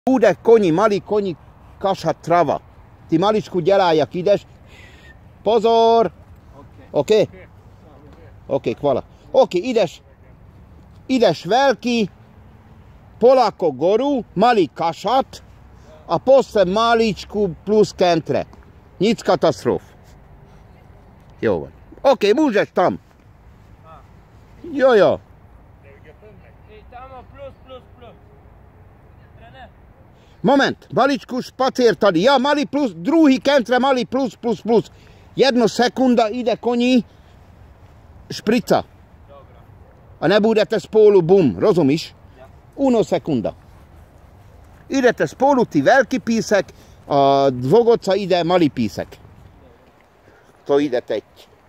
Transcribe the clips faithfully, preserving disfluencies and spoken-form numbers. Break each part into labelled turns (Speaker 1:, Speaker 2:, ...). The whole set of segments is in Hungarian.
Speaker 1: Bude konyi, mali konyi, kashat trava. Ti maličku dělájak, ideš. Pozor! Oké? Okay? Oké, okay, hvala. Oké, okay, ideš. Ideš veliki, polako goru, mali kashat, a posle maličku plus kentre. Nic katastrof. Jó van. Oké, okay, můžeš tam. Jo, jo. Moment, maličku špacér tady. Ja, mali plus, druhý kentre, mali plus, plus, plus. Jedno sekunda, ide koní, šprica. A nebudete spolu, bum, rozumíš? Uno sekunda. Idete spolu, ty velký písek, a dvogoca ide malý písek. To ide teď.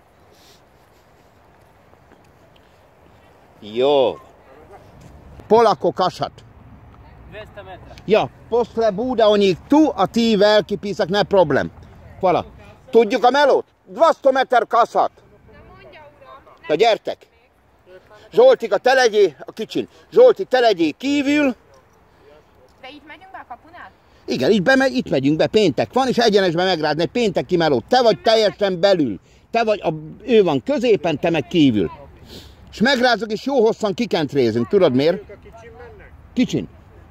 Speaker 1: Jo. Polako kašat.
Speaker 2: dvesta metra.
Speaker 1: Ja, posle bude oni tu, a ty velký písek, ne problém. Hvala. Tudjuk a melót? dvesto méter kaszat. Na gyertek. Zsoltika, te legyél a kicsin. Zsolti, te legyél kívül.
Speaker 3: De itt megyünk be a kapunál?
Speaker 1: Igen, itt, bemegy, itt megyünk be, péntek van, és egyenesben megrázni egy pénteki melót. Te vagy teljesen belül. Te vagy, a, ő van középen, te meg kívül. És megrázok, és jó hosszan kikentrézünk. Tudod miért? Kicsin.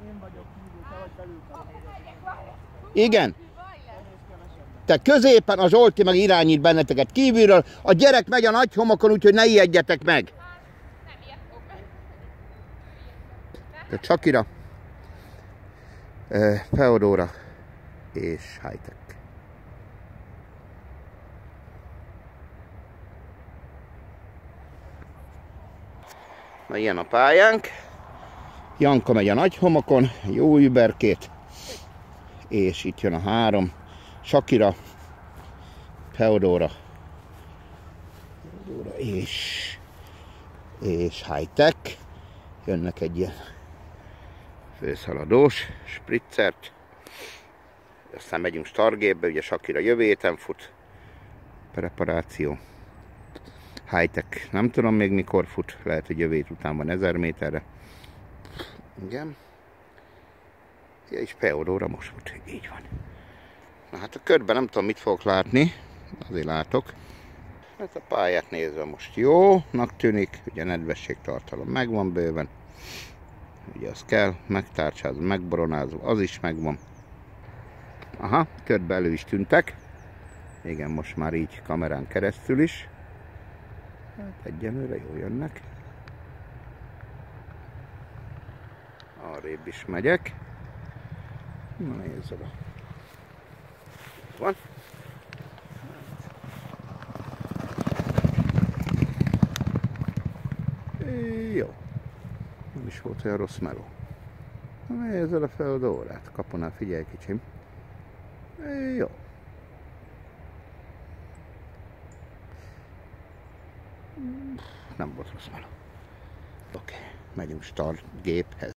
Speaker 1: Igen. Te középen, a Zsolti meg irányít benneteket kívülről, a gyerek megy a nagy homokon, úgyhogy ne ijedjetek meg. Te Csakira, Feodóra és Hightech. Na, ilyen a pályánk. Janka megy a nagy homokon, jó überkét. És itt jön a három. Shakira, Feodóra, és, és Hightech. Jönnek egy ilyen főszaladós spritzert. Aztán megyünk startgépbe, ugye Shakira jövő héten fut. Preparáció. Hightech nem tudom még mikor fut, lehet, hogy jövő hét után van ezer méterre. Igen. Ja, és Feodóra most fut, így van. Na hát a körben nem tudom, mit fogok látni, azért látok. Hát a pályát nézve most jónak tűnik, ugye nedvességtartalom megvan bőven. Ugye az kell, megtárcsázva, megboronázva, az is megvan. Aha, körbe elő is tűntek. Igen, most már így kamerán keresztül is. Hát egyenlőre jól jönnek. Arrébb is megyek. Na nézd oda. Van. Jó. Nem is volt olyan rossz meló. Nézd a Feodórát. Kapunál, figyelj kicsim. Jó. Nem volt rossz meló. Oké, megyünk start géphez.